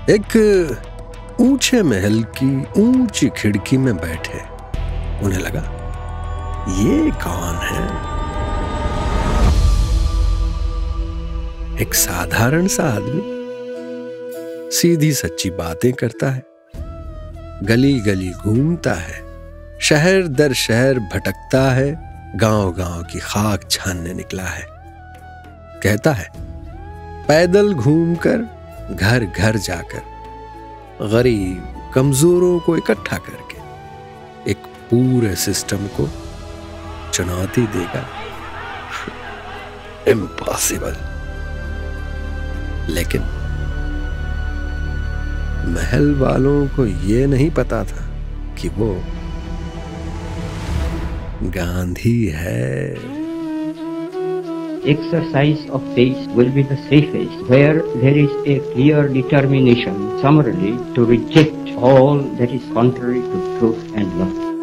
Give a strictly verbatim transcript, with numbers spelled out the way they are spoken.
एक ऊंचे महल की ऊंची खिड़की में बैठे उन्हें लगा, ये कौन है? एक साधारण सा आदमी, सीधी सच्ची बातें करता है, गली गली घूमता है, शहर दर शहर भटकता है, गांव गांव की खाक छानने निकला है। कहता है, पैदल घूमकर, घर घर जाकर, गरीब कमजोरों को इकट्ठा करके एक पूरे सिस्टम को चुनौती देगा। इम्पॉसिबल। लेकिन महल वालों को यह नहीं पता था कि वो गांधी है। Exercise of faith will be the safest where there is a clear determination summarily to reject all that is contrary to truth and love.